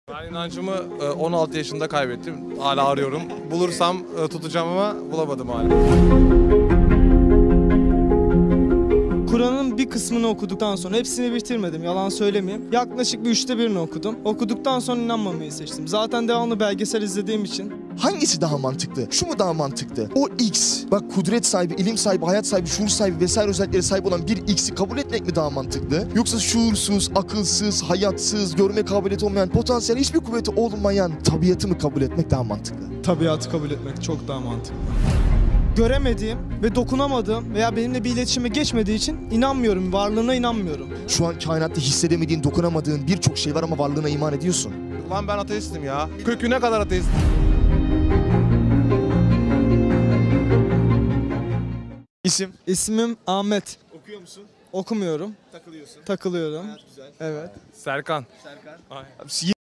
Ben inancımı 16 yaşında kaybettim. Hala arıyorum. Bulursam tutacağım ama bulamadım hala. Kur'an'ın bir kısmını okuduktan sonra, hepsini bitirmedim, yalan söylemeyeyim. Yaklaşık bir 1/3'ünü okudum. Okuduktan sonra inanmamayı seçtim. Zaten devamlı belgesel izlediğim için. Hangisi daha mantıklı? Şu mu daha mantıklı? O X, bak kudret sahibi, ilim sahibi, hayat sahibi, şuur sahibi vesaire özelliklere sahip olan bir X'i kabul etmek mi daha mantıklı? Yoksa şuursuz, akılsız, hayatsız, görme kabiliyeti olmayan, potansiyel hiçbir kuvveti olmayan tabiatı mı kabul etmek daha mantıklı? Tabiatı kabul etmek çok daha mantıklı. Göremediğim ve dokunamadığım veya benimle bir iletişime geçmediği için inanmıyorum, varlığına inanmıyorum. Şu an kainatta hissedemediğin, dokunamadığın birçok şey var ama varlığına iman ediyorsun. Lan ben ateistim ya. Köküne kadar ateistim. İsim? İsmim Ahmet. Okuyor musun? Okumuyorum. Takılıyorsun. Takılıyorum. Güzel. Evet. Serkan. Serkan. Ay.